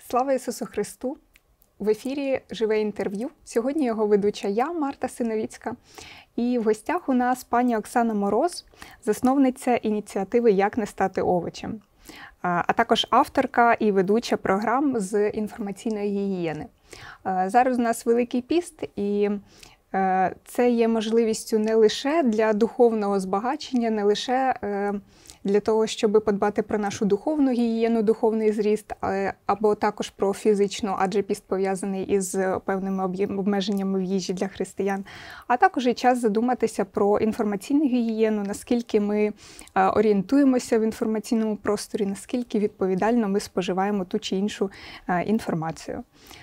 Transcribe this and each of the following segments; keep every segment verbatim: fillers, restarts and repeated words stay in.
Слава Ісусу Христу! В ефірі «Живе інтерв'ю». Сьогодні його ведуча я, Марта Синовіцька. І в гостях у нас пані Оксана Мороз, засновниця ініціативи «Як не стати овочем», а також авторка і ведуча програм з інформаційної гігієни. Зараз у нас Великий піст, і це є можливістю не лише для духовного збагачення, не лише для того, щоб подбати про нашу духовну гігієну, духовний зріст, або також про фізичну, адже піст пов'язаний із певними обмеженнями в їжі для християн, а також і час задуматися про інформаційну гігієну, наскільки ми орієнтуємося в інформаційному просторі, наскільки відповідально ми споживаємо ту чи іншу інформацію.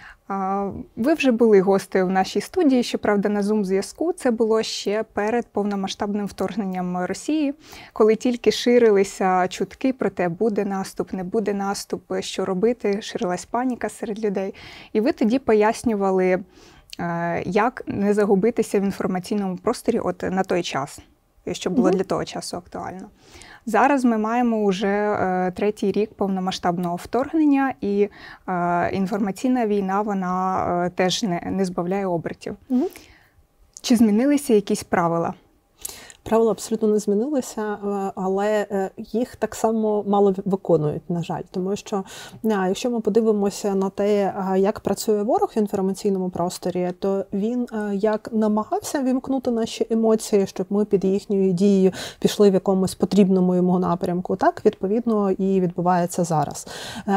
Ви вже були гостею в нашій студії, щоправда, на Zoom-зв'язку. Це було ще перед повномасштабним вторгненням Росії, коли тільки ширилися чутки про те, буде наступ, не буде наступ, що робити, ширилась паніка серед людей. І ви тоді пояснювали, як не загубитися в інформаційному просторі от на той час, що було для того часу актуально. Зараз ми маємо вже е, третій рік повномасштабного вторгнення, і е, інформаційна війна, вона е, теж не, не збавляє обертів. Угу. Чи змінилися якісь правила? Правила абсолютно не змінилися, але їх так само мало виконують, на жаль. Тому що, якщо ми подивимося на те, як працює ворог в інформаційному просторі, то він як намагався вімкнути наші емоції, щоб ми під їхньою дією пішли в якомусь потрібному йому напрямку, так, відповідно, і відбувається зараз.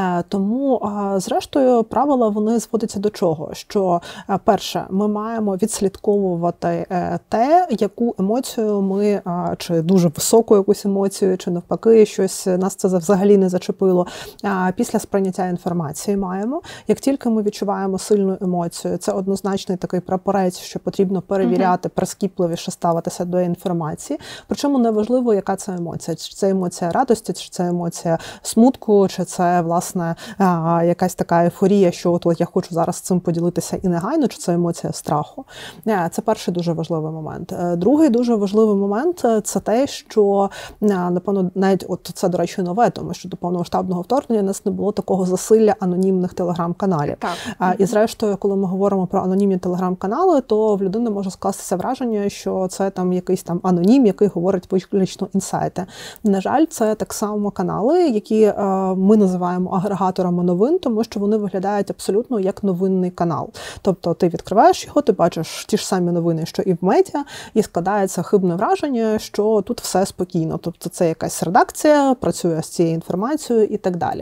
Тому, зрештою, правила, вони зводяться до чого? Що, перше, ми маємо відслідковувати те, яку емоцію ми Ми, чи дуже високу якусь емоцію, чи навпаки, щось нас це взагалі не зачепило. Після сприйняття інформації маємо. Як тільки ми відчуваємо сильну емоцію, це однозначний такий прапорець, що потрібно перевіряти, прискіпливіше ставитися до інформації. Причому неважливо, яка це емоція. Чи це емоція радості, чи це емоція смутку, чи це, власне, якась така ейфорія, що от я хочу зараз цим поділитися і негайно, чи це емоція страху. Це перший дуже важливий момент. Другий дуже важливий момент момент – це те, що, напевно, навіть от це, до речі, нове, тому що до повномасштабного вторгнення у нас не було такого засилля анонімних телеграм-каналів. Так. І, зрештою, коли ми говоримо про анонімні телеграм-канали, то в людини може скластися враження, що це там якийсь там анонім, який говорить виключно інсайти. На жаль, це так само канали, які ми називаємо агрегаторами новин, тому що вони виглядають абсолютно як новинний канал. Тобто ти відкриваєш його, ти бачиш ті ж самі новини, що і в медіа, і складається хибне враження, що тут все спокійно. Тобто це якась редакція, працює з цією інформацією і так далі.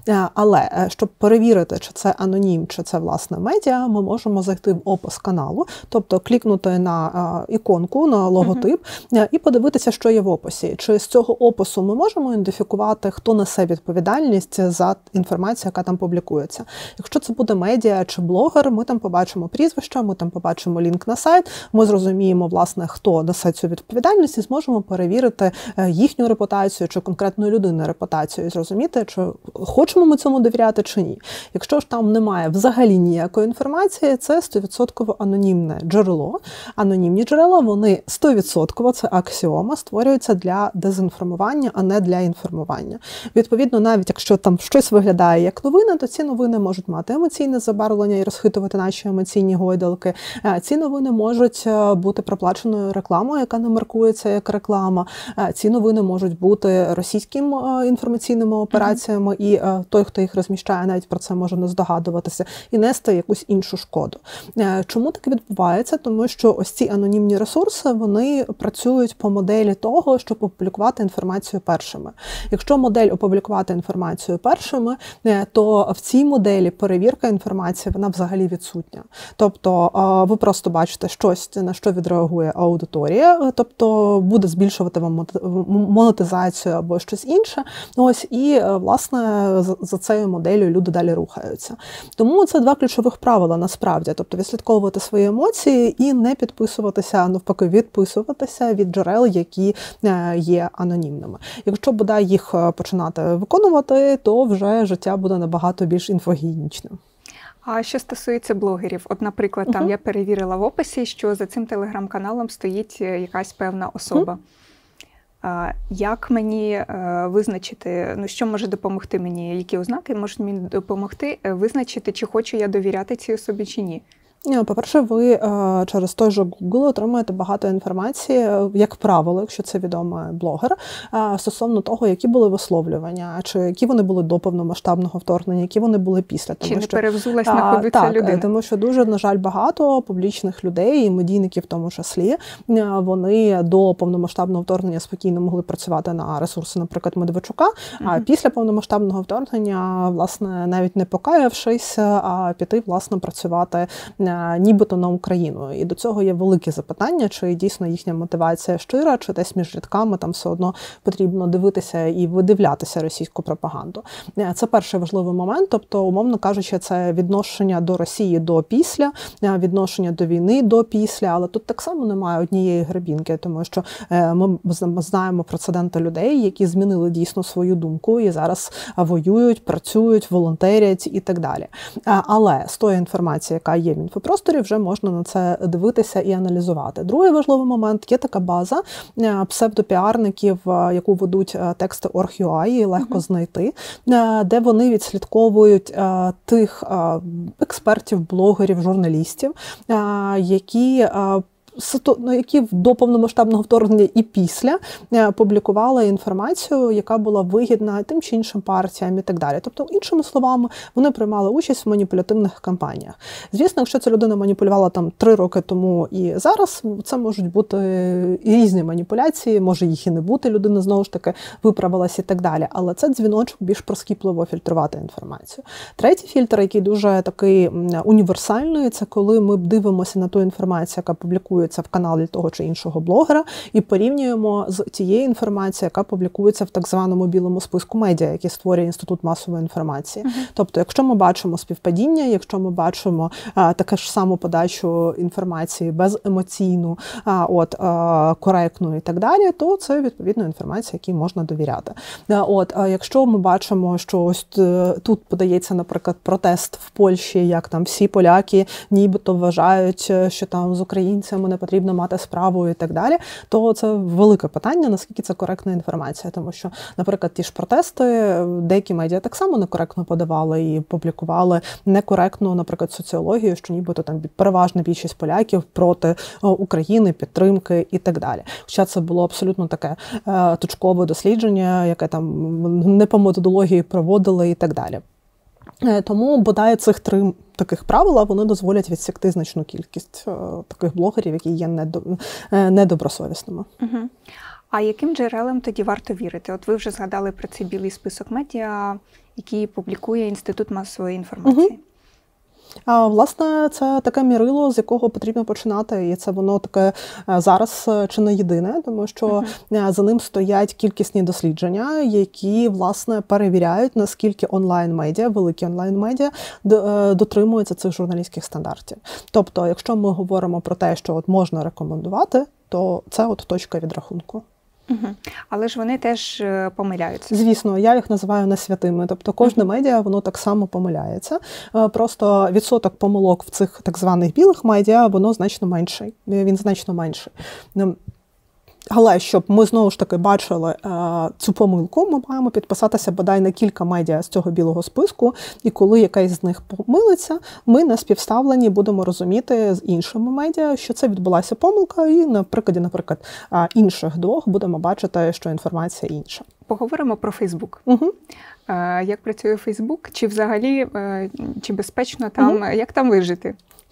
Але, щоб перевірити, чи це анонім, чи це, власне, медіа, ми можемо зайти в опис каналу, тобто клікнути на іконку, на логотип, uh-huh. і подивитися, що є в описі. Чи з цього опису ми можемо ідентифікувати, хто несе відповідальність за інформацію, яка там публікується. Якщо це буде медіа чи блогер, ми там побачимо прізвище, ми там побачимо лінк на сайт, ми зрозуміємо, власне, хто несе цю відповідальність, і зможемо перевірити їхню репутацію чи конкретної людини репутацію і зрозуміти, чи хочемо ми цьому довіряти чи ні. Якщо ж там немає взагалі ніякої інформації, це сто відсотків анонімне джерело. Анонімні джерела, вони сто відсотків, це аксіома, створюються для дезінформування, а не для інформування. Відповідно, навіть якщо там щось виглядає як новини, то ці новини можуть мати емоційне забарвлення і розхитувати наші емоційні гойдалки. Ці новини можуть бути проплаченою рекламою, яка не маркується як реклама. Ці новини можуть бути російськими інформаційними операціями, mm-hmm. і той, хто їх розміщає, навіть про це може не здогадуватися, і нести якусь іншу шкоду. Чому так відбувається? Тому що ось ці анонімні ресурси, вони працюють по моделі того, щоб опублікувати інформацію першими. Якщо модель опублікувати інформацію першими, то в цій моделі перевірка інформації, вона взагалі відсутня. Тобто ви просто бачите щось, на що відреагує аудиторія, тобто буде збільшувати вам монетизацію або щось інше. Ось, і, власне, за цією моделлю люди далі рухаються. Тому це два ключових правила насправді. Тобто відслідковувати свої емоції і не підписуватися, а навпаки, відписуватися від джерел, які є анонімними. Якщо бодай їх починати виконувати, то вже життя буде набагато більш інфогігієнічним. А що стосується блогерів? От, наприклад, там uh-huh. я перевірила в описі, що за цим телеграм-каналом стоїть якась певна особа. Uh-huh. Як мені визначити, ну що може допомогти мені, які ознаки можуть мені допомогти визначити, чи хочу я довіряти цій особі, чи ні? По-перше, ви через той же Google отримуєте багато інформації, як правило, якщо це відомий блогер, стосовно того, які були висловлювання, чи які вони були до повномасштабного вторгнення, які вони були після. Тому, чи не що, перевзулась на ходу ця людина? Так, тому що дуже, на жаль, багато публічних людей, і медійників в тому числі, вони до повномасштабного вторгнення спокійно могли працювати на ресурси, наприклад, Медведчука, mm-hmm. а після повномасштабного вторгнення, власне, навіть не покаявшись, а піти, власне, працювати нібито на Україну. І до цього є велике запитання, чи дійсно їхня мотивація щира, чи десь між рядками там все одно потрібно дивитися і видивлятися російську пропаганду. Це перший важливий момент, тобто, умовно кажучи, це відношення до Росії до після, відношення до війни до після, але тут так само немає однієї гребінки, тому що ми знаємо прецеденти людей, які змінили дійсно свою думку і зараз воюють, працюють, волонтерять і так далі. Але з тої інформації, яка є в інфопросторі, вже можна на це дивитися і аналізувати. Другий важливий момент – є така база псевдопіарників, яку ведуть тексти точка орг точка ю а, її легко знайти, де вони відслідковують тих експертів, блогерів, журналістів, які які до повномасштабного вторгнення і після публікували інформацію, яка була вигідна тим чи іншим партіям і так далі. Тобто, іншими словами, вони приймали участь в маніпулятивних кампаніях. Звісно, якщо ця людина маніпулювала там три роки тому і зараз, це можуть бути різні маніпуляції, може їх і не бути, людина знову ж таки виправилась і так далі. Але це дзвіночок більш прискіпливо фільтрувати інформацію. Третій фільтр, який дуже такий універсальний, це коли ми дивимося на ту інформацію, яка публікує в каналі того чи іншого блогера, і порівнюємо з тією інформацією, яка публікується в так званому білому списку медіа, який створює Інститут масової інформації. Uh-huh. Тобто, якщо ми бачимо співпадіння, якщо ми бачимо а, таке ж саму подачу інформації беземоційну, а, от, а, коректну і так далі, то це, відповідно, інформація, якій можна довіряти. А, от, а якщо ми бачимо, що ось тут подається, наприклад, протест в Польщі, як там всі поляки нібито вважають, що там з українцями не потрібно мати справу і так далі, то це велике питання, наскільки це коректна інформація. Тому що, наприклад, ті ж протести, деякі медіа так само некоректно подавали і публікували некоректну, наприклад, соціологію, що нібито там переважна більшість поляків проти України, підтримки і так далі. Хоча це було абсолютно таке е, точкове дослідження, яке там не по методології проводили і так далі. Тому, бодай, цих три таких правила, вони дозволять відсікти значну кількість е, таких блогерів, які є недо, е, недобросовісними. Угу. А яким джерелам тоді варто вірити? От ви вже згадали про цей білий список медіа, який публікує Інститут масової інформації. Угу. А, власне, це таке мірило, з якого потрібно починати, і це воно таке зараз чи не єдине, тому що uh-huh. за ним стоять кількісні дослідження, які, власне, перевіряють, наскільки онлайн-медіа, великі онлайн-медіа дотримуються цих журналістських стандартів. Тобто, якщо ми говоримо про те, що от можна рекомендувати, то це от точка відрахунку. Угу. Але ж вони теж помиляються. Звісно, я їх називаю не святими. Тобто кожне угу. медіа, воно так само помиляється. Просто відсоток помилок в цих так званих білих медіа, воно значно менший. Він значно менший. Але щоб ми знову ж таки бачили е, цю помилку, ми маємо підписатися бодай на кілька медіа з цього білого списку, і коли якась з них помилиться, ми на співставленні будемо розуміти з іншими медіа, що це відбулася помилка, і на прикладі, наприклад, інших двох будемо бачити, що інформація інша. Поговоримо про Фейсбук. Угу. Як працює Фейсбук? Чи взагалі, чи безпечно там, угу. як там вижити?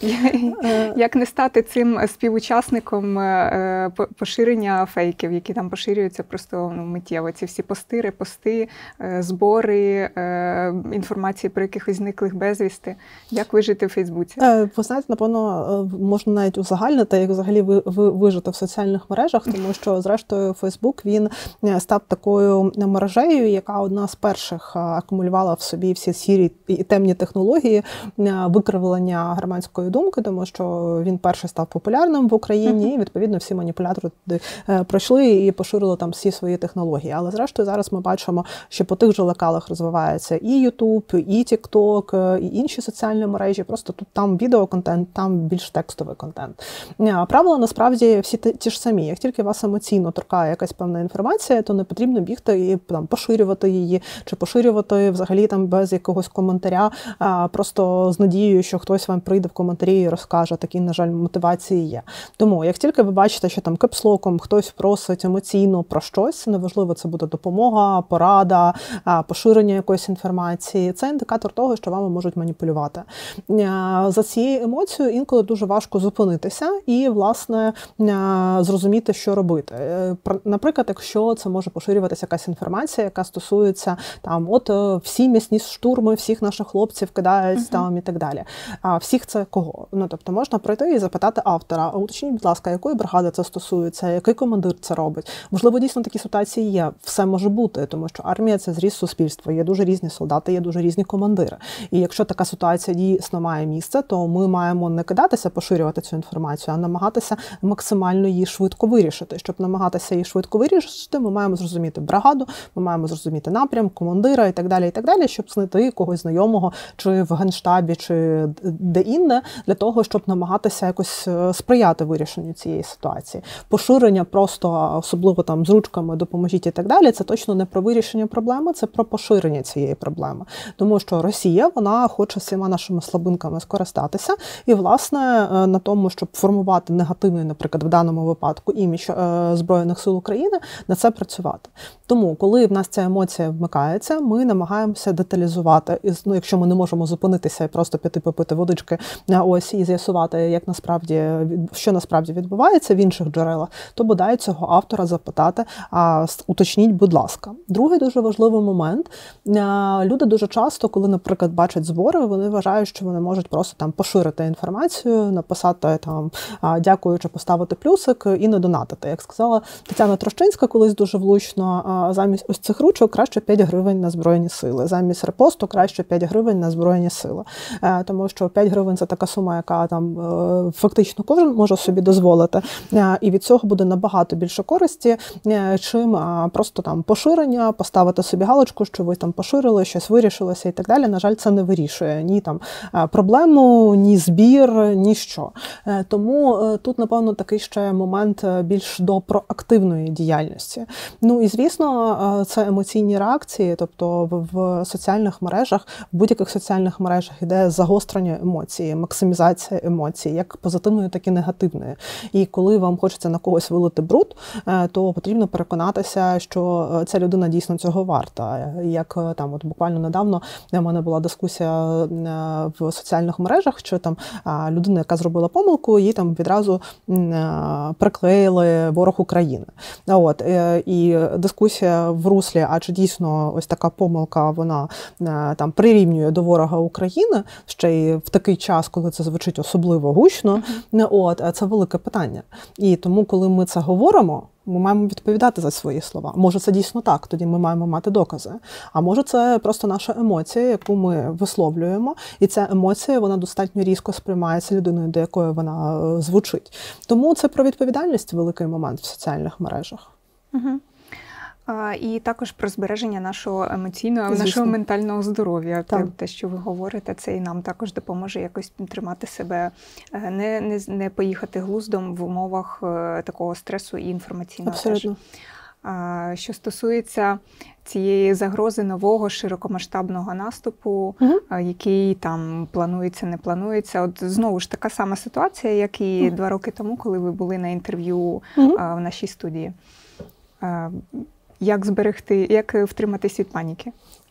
Як не стати цим співучасником поширення фейків, які там поширюються просто ну, миттєво. Ці всі пости, репости, збори, інформації про якихось зниклих безвісти. Як вижити в Фейсбуці? Ви знаєте, напевно, можна навіть узагальнити, як взагалі вижити в соціальних мережах, тому що, зрештою, Фейсбук, він став такою тією мережею, яка одна з перших акумулювала в собі всі сірі і темні технології викривлення громадської думки, тому що він перший став популярним в Україні, uh-huh. і, відповідно, всі маніпулятори туди пройшли і поширили там всі свої технології. Але, зрештою, зараз ми бачимо, що по тих же лекалах розвивається і YouTube, і TikTok, і інші соціальні мережі. Просто тут там відеоконтент, там більш текстовий контент. Правила, насправді, всі ті ж самі. Як тільки вас емоційно торкає якась певна інформація, то не потрібно бігти і там поширювати її, чи поширювати взагалі там без якогось коментаря, а, просто з надією, що хтось вам прийде в коментарі і розкаже. Такі, на жаль, мотивації є. Тому, як тільки ви бачите, що там кепслоком хтось просить емоційно про щось, неважливо, це буде допомога, порада, поширення якоїсь інформації, це індикатор того, що вами можуть маніпулювати. За цією емоцією інколи дуже важко зупинитися і, власне, зрозуміти, що робити. Наприклад, якщо це може поширюватися якась інформація, яка стосується там, от всі м'ясні штурми, всіх наших хлопців кидають uh-huh. там і так далі. А всіх це кого? Ну, тобто можна прийти і запитати автора, уточніть, будь ласка, якої бригади це стосується, який командир це робить. Можливо, дійсно такі ситуації є. Все може бути, тому що армія – це зріз суспільства. Є дуже різні солдати, є дуже різні командири. І якщо така ситуація дійсно має місце, то ми маємо не кидатися поширювати цю інформацію, а намагатися максимально її швидко вирішити. Щоб намагатися її швидко вирішити, ми маємо зрозуміти бригаду, ми маємо зрозуміти напрям, командира і так далі, і так далі, щоб знайти когось знайомого, чи в Генштабі, чи де-інде, для того, щоб намагатися якось сприяти вирішенню цієї ситуації. Поширення просто, особливо там з ручками, допоможіть і так далі, це точно не про вирішення проблеми, це про поширення цієї проблеми. Тому що Росія, вона хоче всіма нашими слабинками скористатися і, власне, на тому, щоб формувати негативний, наприклад, в даному випадку імідж Збройних сил України, на це працювати. Тому, коли в нас ця емоція вмикається, ми намагаємося деталізувати, ну, якщо ми не можемо зупинитися і просто піти попити водички, ось, і з'ясувати, як насправді, що насправді відбувається в інших джерелах, то бодай цього автора запитати, а уточніть, будь ласка. Другий дуже важливий момент. Люди дуже часто, коли, наприклад, бачать збори, вони вважають, що вони можуть просто там поширити інформацію, написати там дякую, чи поставити плюсик і не донатити. Як сказала Тетяна Трощинська колись дуже влучно, замість ось цих ручок краще п'ять гривень на Збройні Сили, замість репосту краще п'ять гривень на Збройні Сили. Тому що п'ять гривень – це така сума, яка там фактично кожен може собі дозволити, і від цього буде набагато більше користі, чим просто там поширення, поставити собі галочку, що ви там поширили, щось вирішилося і так далі. На жаль, це не вирішує ні там проблему, ні збір, ні що. Тому тут, напевно, такий ще момент більш до проактивної діяльності. Ну і, звісно, це емоційні реакції, тобто в соціальних мережах, в будь-яких соціальних мережах іде загострення емоцій, максимізація емоцій, як позитивної, так і негативної. І коли вам хочеться на когось вилити бруд, то потрібно переконатися, що ця людина дійсно цього варта. Як там, от буквально недавно в мене була дискусія в соціальних мережах, що там людина, яка зробила помилку, їй там відразу приклеїли ворог України. От, і дискусія в руслі, а чи дійсно ось така помилка, вона там прирівнює до ворога України, ще й в такий час, коли це звучить особливо гучно, от, це велике питання. І тому, коли ми це говоримо, ми маємо відповідати за свої слова. Може, це дійсно так, тоді ми маємо мати докази. А може, це просто наша емоція, яку ми висловлюємо, і ця емоція, вона достатньо різко сприймається людиною, до якої вона звучить. Тому це про відповідальність великий момент в соціальних мережах. Угу. І також про збереження нашого емоційного, Звісно. нашого ментального здоров'я. Те, те, що ви говорите, це і нам також допоможе якось тримати себе, не, не, не поїхати глуздом в умовах такого стресу і інформаційного. Абсолютно. Теж. Що стосується цієї загрози нового широкомасштабного наступу, угу. який там планується, не планується. От знову ж така сама ситуація, як і угу. два роки тому, коли ви були на інтерв'ю угу. в нашій студії. Як зберегти, як втриматись від паніки?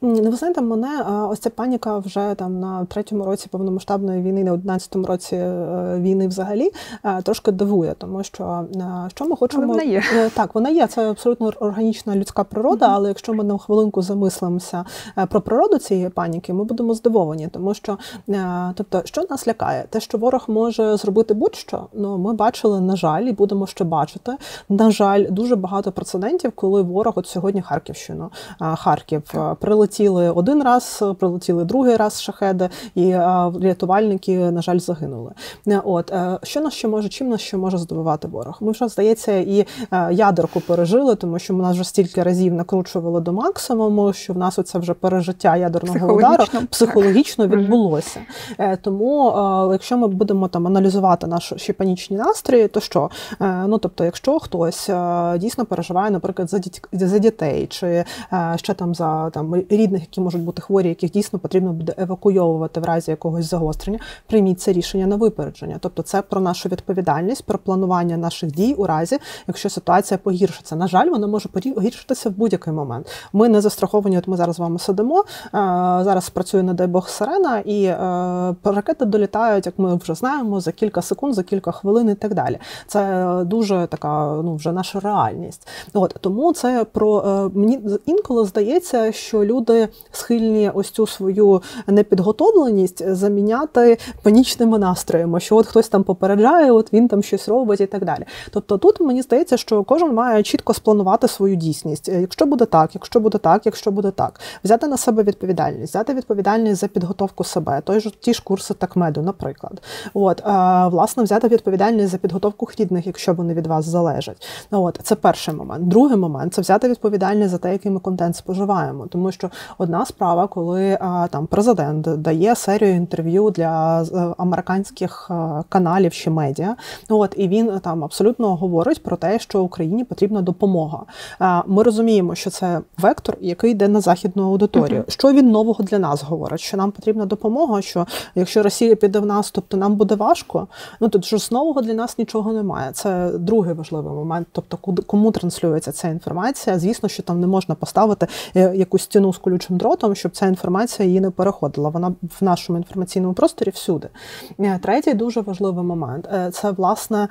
Ну, ви знаєте, мене ось ця паніка вже там на третьому році повномасштабної війни, на одинадцятому році війни взагалі трошки дивує, тому що що ми хочемо... Але вона є. Так, вона є, це абсолютно органічна людська природа, mm-hmm. але якщо ми на хвилинку замислимося про природу цієї паніки, ми будемо здивовані, тому що, тобто, що нас лякає? Те, що ворог може зробити будь-що, ну, ми бачили, на жаль, і будемо ще бачити, на жаль, дуже багато прецедентів, коли ворог, от сьогодні Харківщину, Харків, прилетіли один раз, прилетіли другий раз шахеди, і рятувальники, на жаль, загинули. От, що нас ще може, чим нас ще може здивувати ворог? Ми вже, здається, і ядерку пережили, тому що ми нас вже стільки разів накручували до максимуму, що в нас оце вже пережиття ядерного удару психологічно відбулося. Тому, якщо ми будемо там аналізувати наші панічні настрої, то що? Ну, тобто, якщо хтось дійсно переживає, наприклад, за, діт... за дітей, чи ще там за там, рідних, які можуть бути хворі, яких дійсно потрібно буде евакуйовувати в разі якогось загострення, прийміть це рішення на випередження. Тобто це про нашу відповідальність, про планування наших дій у разі, якщо ситуація погіршиться. На жаль, вона може погіршитися в будь-який момент. Ми не застраховані, от ми зараз з вами сидимо, зараз працює, не дай Бог, сирена, і ракети долітають, як ми вже знаємо, за кілька секунд, за кілька хвилин і так далі. Це дуже така, ну, вже наша реальність. От, тому це про, мені інколи здається, що люди схильні ось цю свою непідготовленість заміняти панічними настроями, що от хтось там попереджає, от він там щось робить і так далі. Тобто тут мені здається, що кожен має чітко спланувати свою дійсність. Якщо буде так, якщо буде так, якщо буде так. Взяти на себе відповідальність, взяти відповідальність за підготовку себе, той ж, ті ж курси такмеду, наприклад. От, а, власне, взяти відповідальність за підготовку рідних, якщо вони від вас залежать. От, це перший момент. Другий момент – це взяти відповідальність за те, який ми контент споживаємо. Тому що одна справа, коли а, там президент дає серію інтерв'ю для а, американських а, каналів чи медіа, от, і він там абсолютно говорить про те, що Україні потрібна допомога. А, ми розуміємо, що це вектор, який йде на західну аудиторію. Uh-huh. Що він нового для нас говорить? Що нам потрібна допомога, що якщо Росія піде в наступ, то нам буде важко. Ну, тут ж нового для нас нічого немає. Це другий важливий момент. Тобто, кому транслюється ця інформація? Звісно, що там не можна поставити якусь стіну з колючим дротом, щоб ця інформація її не переходила. Вона в нашому інформаційному просторі всюди. Третій дуже важливий момент – це, власне,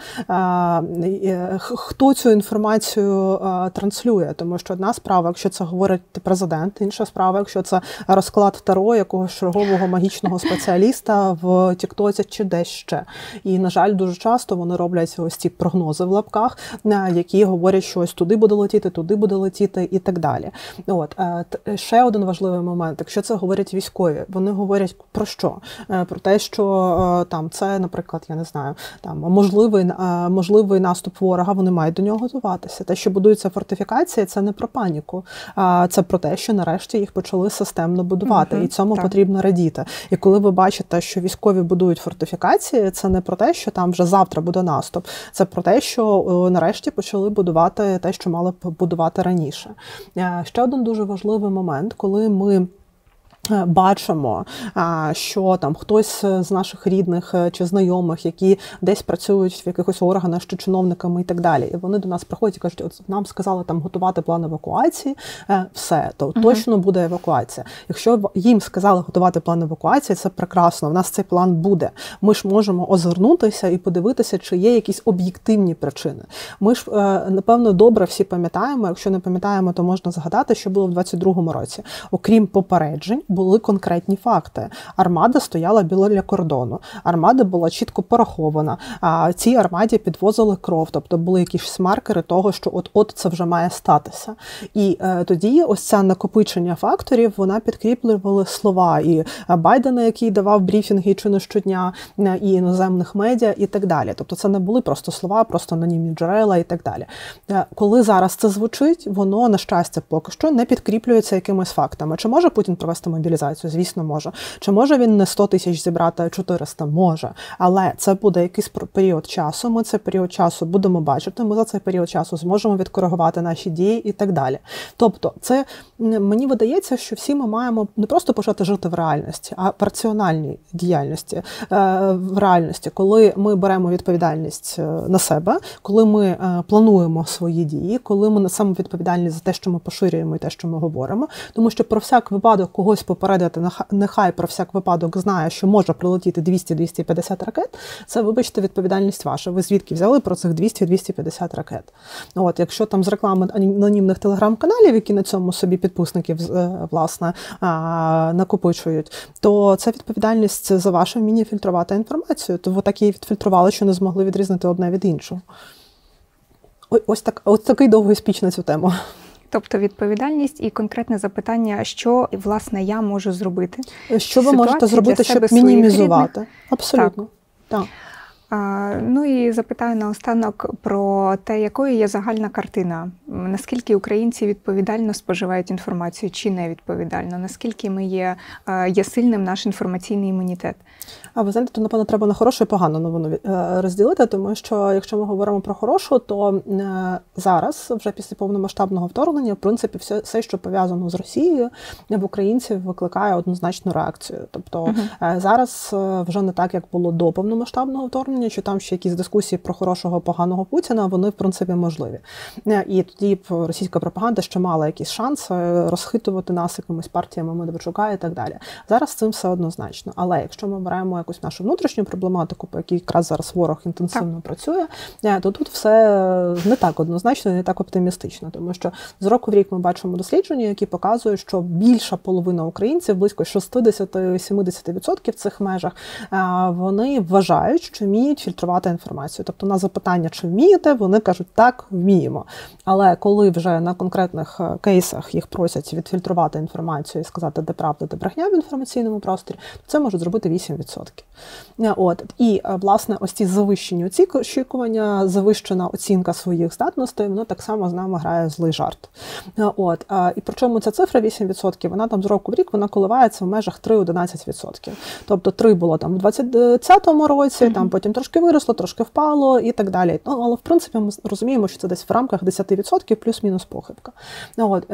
хто цю інформацію транслює. Тому що одна справа, якщо це говорить президент, інша справа, якщо це розклад Таро якогось чергового магічного спеціаліста в Тіктоці чи десь ще. І, на жаль, дуже часто вони роблять ось ці прогнози в лапках, які говорять, що ось туди буде летіти, туди буде летіти і так далі. От. Ще один важливий момент. Якщо це говорять військові, вони говорять про що? Про те, що там це, наприклад, я не знаю, там можливий, можливий наступ ворога, вони мають до нього готуватися. Те, що будуються фортифікації, це не про паніку. Це про те, що нарешті їх почали системно будувати. Угу, і цьому так. потрібно радіти. І коли ви бачите, що військові будують фортифікації, це не про те, що там вже завтра буде наступ. Це про те, що нарешті почали будувати те, що мали б будувати раніше. Ще один дуже важливий момент, коли ми бачимо, що там хтось з наших рідних чи знайомих, які десь працюють в якихось органах, чи чиновниками і так далі, і вони до нас приходять і кажуть, от нам сказали там готувати план евакуації, все, то uh-huh. точно буде евакуація. Якщо їм сказали готувати план евакуації, це прекрасно, в нас цей план буде. Ми ж можемо озирнутися і подивитися, чи є якісь об'єктивні причини. Ми ж, напевно, добре всі пам'ятаємо, якщо не пам'ятаємо, то можна згадати, що було в двадцять другому році. Окрім попереджень, були конкретні факти. Армада стояла біля кордону. Армада була чітко порахована. А цій армаді підвозили кров. Тобто були якісь маркери того, що от-от це вже має статися. І е, тоді ось ця накопичення факторів, вона підкріплювала слова і Байдена, який давав брифінги чи не щодня, і іноземних медіа і так далі. Тобто це не були просто слова, просто анонімні джерела і так далі. Е, коли зараз це звучить, воно, на щастя, поки що не підкріплюється якимись фактами. Чи може Путін провести мобілізацію? Звісно, може. Чи може він не сто тисяч зібрати, а чотириста? Може. Але це буде якийсь період часу, ми цей період часу будемо бачити, ми за цей період часу зможемо відкоригувати наші дії і так далі. Тобто, це, мені видається, що всі ми маємо не просто почати жити в реальності, а в раціональній діяльності, в реальності, коли ми беремо відповідальність на себе, коли ми плануємо свої дії, коли ми несемо відповідальність за те, що ми поширюємо і те, що ми говоримо. Тому що про всяк випадок когось попередити, нехай про всяк випадок знає, що може прилетіти двісті - двісті п'ятдесят ракет, це, вибачте, відповідальність ваша. Ви звідки взяли про цих двісті - двісті п'ятдесят ракет? От, якщо там з реклами анонімних телеграм-каналів, які на цьому собі підписників, власне, накопичують, то це відповідальність за ваше вміння фільтрувати інформацію. То ви так її відфільтрували, що не змогли відрізнити одне від іншого. Ось, так, ось такий довгий спіч на цю тему. Тобто відповідальність і конкретне запитання, що, власне, я можу зробити. Що ви можете зробити, щоб мінімізувати? Абсолютно. Так. Так. А, ну і запитаю наостанок про те, якою є загальна картина. Наскільки українці відповідально споживають інформацію чи не відповідально? Наскільки ми є, є сильним наш інформаційний імунітет? А ви знаєте, то, напевно, треба на хорошу і погану новину розділити, тому що, якщо ми говоримо про хорошу, то зараз, вже після повномасштабного вторгнення, в принципі, все, все що пов'язано з Росією, в українців викликає однозначну реакцію. Тобто uh-huh. зараз вже не так, як було до повномасштабного вторгнення, що там ще якісь дискусії про хорошого, поганого Путіна, вони, в принципі, можливі. І тоді російська пропаганда ще мала якісь шанси розхитувати нас якимись партіями Медведчука і так далі. Зараз з цим все однозначно. Але якщо ми беремо якусь нашу внутрішню проблематику, по якій якраз зараз ворог інтенсивно так. працює, то тут все не так однозначно, не так оптимістично. Тому що з року в рік ми бачимо дослідження, які показують, що більша половина українців, близько шістдесят - сімдесят відсотків в цих межах, вони вважають, що вміють фільтрувати інформацію. Тобто на запитання, чи вмієте, вони кажуть, так, вміємо. Але коли вже на конкретних кейсах їх просять відфільтрувати інформацію і сказати, де правда, де брехня в інформаційному просторі, то це можуть зробити вісім відсотків. От. І, власне, ось ці завищені очікування, завищена оцінка своїх здатностей, воно так само з нами грає злий жарт. От. І причому ця цифра вісім відсотків, вона там з року в рік, вона коливається в межах три - одинадцять відсотків. Тобто три було там у двадцятому році, mm-hmm. там потім трошки виросло, трошки впало і так далі. Ну, але, в принципі, ми розуміємо, що це десь в рамках десять відсотків плюс-мінус похибка. От.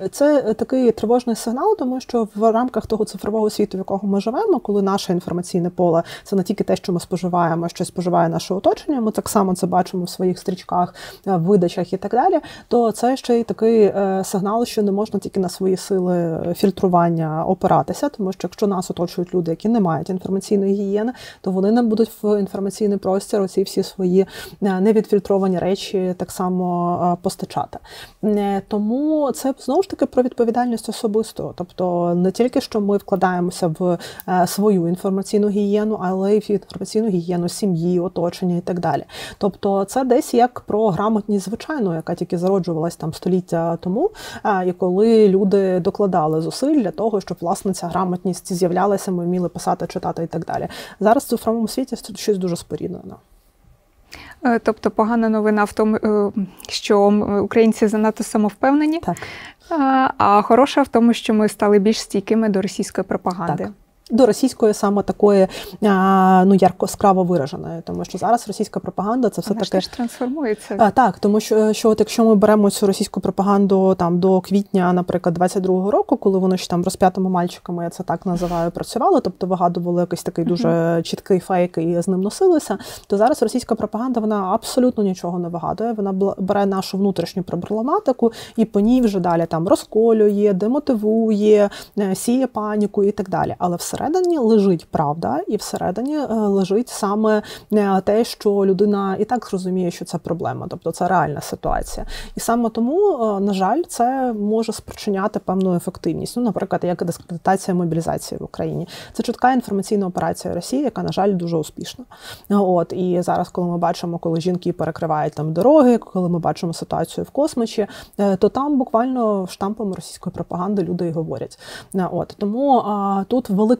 Це такий тривожний сигнал, тому що в рамках того цифрового світу, в якого ми живемо, коли наше інформаційне поле – це не тільки те, що ми споживаємо, що споживає наше оточення, ми так само це бачимо в своїх стрічках, видачах і так далі, то це ще й такий сигнал, що не можна тільки на свої сили фільтрування опиратися, тому що якщо нас оточують люди, які не мають інформаційної гігієни, то вони нам будуть в інформаційний простір оці всі свої невідфільтровані речі так само постачати. Тому це, знову ж таки, про відповідальність особисту. Тобто не тільки, що ми вкладаємося в свою інформаційну гігієну, але й в інформаційну гігієну сім'ї, оточення і так далі. Тобто це десь як про грамотність звичайну, яка тільки зароджувалась там століття тому, і коли люди докладали зусиль для того, щоб, власне, ця грамотність з'являлася, ми вміли писати, читати і так далі. Зараз в цифровому світі щось дуже споріднено. Тобто погана новина в тому, що українці занадто самовпевнені, так. а хороша в тому, що ми стали більш стійкими до російської пропаганди. Так. До російської саме такої, ну, яскраво вираженої, тому що зараз російська пропаганда це все Вона таке... Вона ж трансформується. А, так, тому що, що от якщо ми беремо цю російську пропаганду там до квітня, наприклад, двадцять другого року, коли вони ще там розп'ятими мальчиками, я це так називаю, працювали, тобто вигадували якийсь такий дуже uh-huh. чіткий фейк і з ним носилися, то зараз російська пропаганда, вона абсолютно нічого не вигадує, вона бере нашу внутрішню проблематику і по ній вже далі там розколює, демотивує, сіє паніку і так далі. Але все всередині лежить правда, і всередині лежить саме те, що людина і так зрозуміє, що це проблема, тобто це реальна ситуація. І саме тому, на жаль, це може спричиняти певну ефективність. Ну, наприклад, як дискредитація мобілізації в Україні. Це чітка інформаційна операція Росії, яка, на жаль, дуже успішна. От, і зараз, коли ми бачимо, коли жінки перекривають там дороги, коли ми бачимо ситуацію в космосі, то там буквально штампами російської пропаганди люди і говорять. От, тому а, тут велика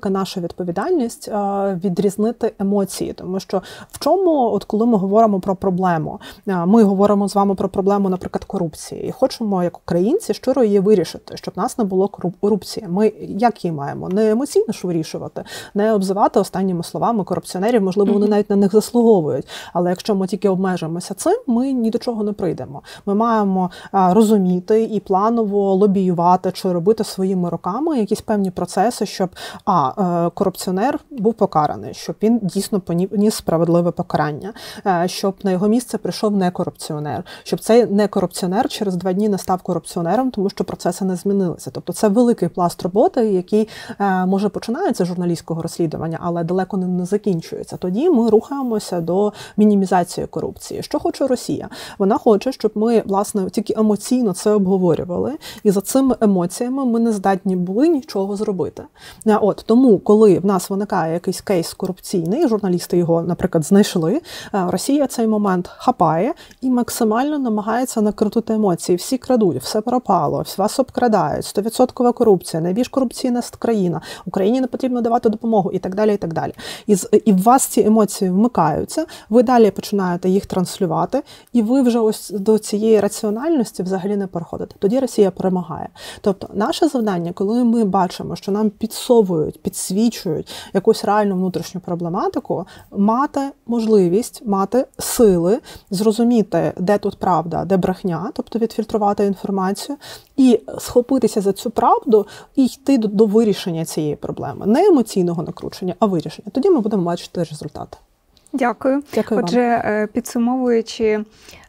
велика наша відповідальність відрізнити емоції. Тому що в чому, от коли ми говоримо про проблему, ми говоримо з вами про проблему, наприклад, корупції, і хочемо, як українці, щиро її вирішити, щоб в нас не було корупції. Ми як її маємо? Не емоційно ж вирішувати, не обзивати останніми словами корупціонерів, можливо, вони навіть на них заслуговують. Але якщо ми тільки обмежимося цим, ми ні до чого не прийдемо. Ми маємо розуміти і планово лобіювати чи робити своїми руками якісь певні процеси, щоб а, корупціонер був покараний, щоб він дійсно поніс справедливе покарання, щоб на його місце прийшов не корупціонер, щоб цей не корупціонер через два дні не став корупціонером, тому що процеси не змінилися. Тобто це великий пласт роботи, який може починається з журналістського розслідування, але далеко ним не закінчується. Тоді ми рухаємося до мінімізації корупції. Що хоче Росія? Вона хоче, щоб ми, власне, тільки емоційно це обговорювали, і за цими емоціями ми не здатні були нічого зробити. От, тому, коли в нас виникає якийсь кейс корупційний, журналісти його, наприклад, знайшли, Росія цей момент хапає і максимально намагається накрутити емоції. Всі крадуть, все пропало, вас обкрадають, сто відсотків корупція, найбільш корупційна країна, Україні не потрібно давати допомогу і так далі, і так далі. І, і в вас ці емоції вмикаються, ви далі починаєте їх транслювати, і ви вже ось до цієї раціональності взагалі не переходите. Тоді Росія перемагає. Тобто наше завдання, коли ми бачимо, що нам підсовують, підсвічують якусь реальну внутрішню проблематику, мати можливість, мати сили, зрозуміти, де тут правда, де брехня, тобто відфільтрувати інформацію, і схопитися за цю правду і йти до, до вирішення цієї проблеми. Не емоційного накручення, а вирішення. Тоді ми будемо бачити результати. Дякую. Дякую Отже, вам. Підсумовуючи,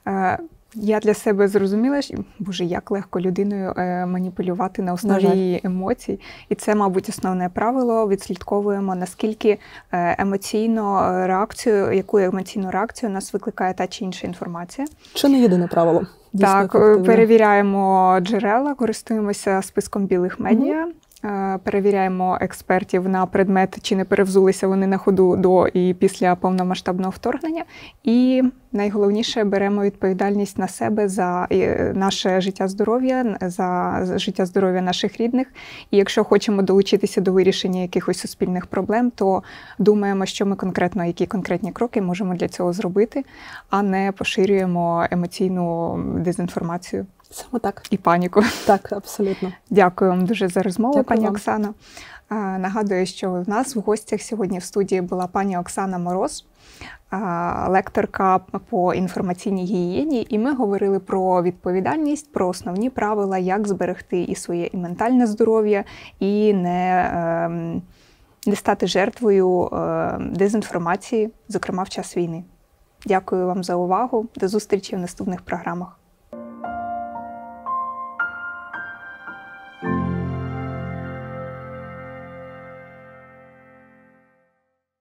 я для себе зрозуміла, що, боже, як легко людиною маніпулювати на основі на її емоцій. І це, мабуть, основне правило. Відслідковуємо, наскільки емоційну реакцію, яку емоційну реакцію у нас викликає та чи інша інформація. Чи не єдине правило? Дійсно так, ефективне. Перевіряємо джерела, користуємося списком білих медіа. Угу. Перевіряємо експертів на предмет, чи не перевзулися вони на ходу до і після повномасштабного вторгнення. І найголовніше, беремо відповідальність на себе за наше життя-здоров'я, за життя-здоров'я наших рідних. І якщо хочемо долучитися до вирішення якихось суспільних проблем, то думаємо, що ми конкретно, які конкретні кроки можемо для цього зробити, а не поширюємо емоційну дезінформацію. Саме так. І паніку. Так, абсолютно. Дякую вам дуже за розмову, Дякую пані вам. Оксано. Нагадую, що в нас в гостях сьогодні в студії була пані Оксана Мороз, лекторка по інформаційній гігієні, і ми говорили про відповідальність, про основні правила, як зберегти і своє і ментальне здоров'я, і не, не стати жертвою дезінформації, зокрема в час війни. Дякую вам за увагу. До зустрічі в наступних програмах.